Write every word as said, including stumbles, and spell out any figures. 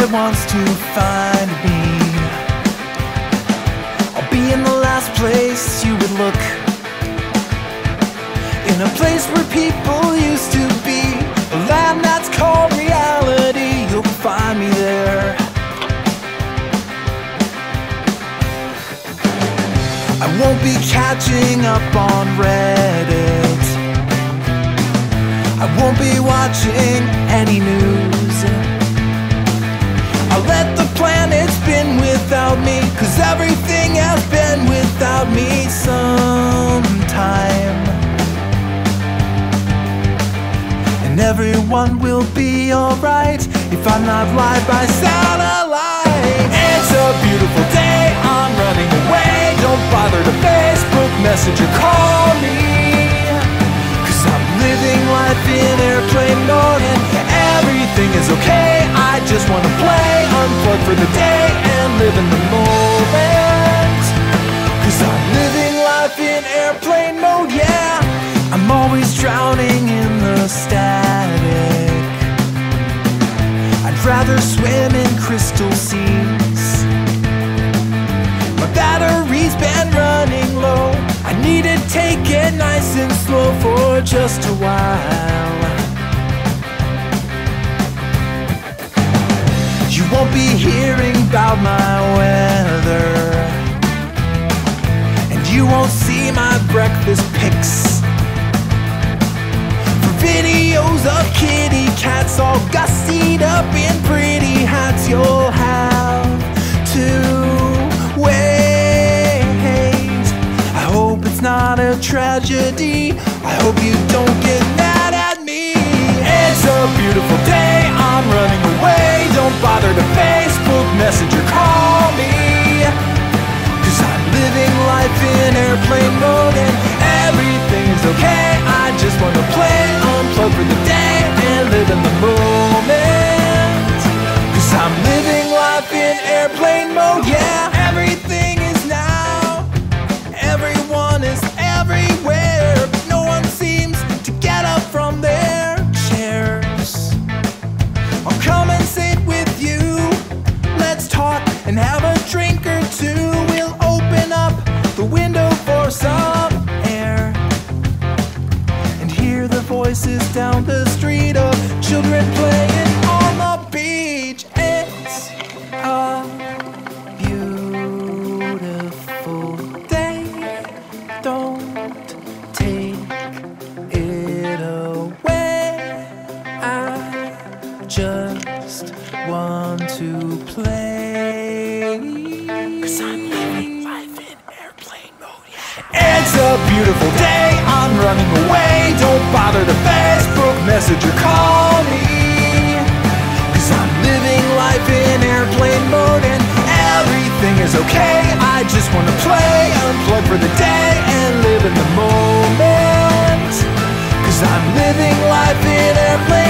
that wants to find me. I'll be in the last place you would look, in a place where people used to be, a land that's called reality. You'll find me there. I won't be catching up on Reddit, I won't be watching any news. I'll let the planet spin without me, 'cause everything has been without me sometime. And everyone will be alright if I'm not live by satellite. It's a beautiful day, I'm running away. Don't bother to Facebook, message or call me, 'cause I'm living life in airplane mode and everything is okay. I just wanna play, unplug for the day and live in the moment, 'cause I'm living life in airplane mode, yeah. I'm always drowning in the static, I'd rather swim in crystal seas. My battery's been running low, I need to take it nice and slow for just a while. You won't be hearing about my weather, and you won't see my breakfast pics. For videos of kitty cats all gussied up in pretty hats, you'll have to wait. I hope it's not a tragedy, I hope you don't get mad at me. It's a beautiful day, I'm running away. Don't bother to Facebook, message or call me, 'cause I'm living life in airplane mode and everything is okay. I just wanna play, unplug for the day and live in the moment, 'cause I'm living life in airplane mode, yeah. Everything is now, everyone is everywhere, but no one seems to get up from their chairs. I'll come and sit with you, let's talk and have a drink or two. We'll open up the window for some air and hear the voices down the street of children playing on the beach. It's a beautiful day, don't take it away. I just want to play, 'cause I'm living life in airplane mode, yeah. It's a beautiful day, I'm running away. Don't bother to Facebook, message or call me, 'cause I'm living life in airplane mode and everything is okay. I just wanna play, unplug for the day and live in the moment, 'cause I'm living life in airplane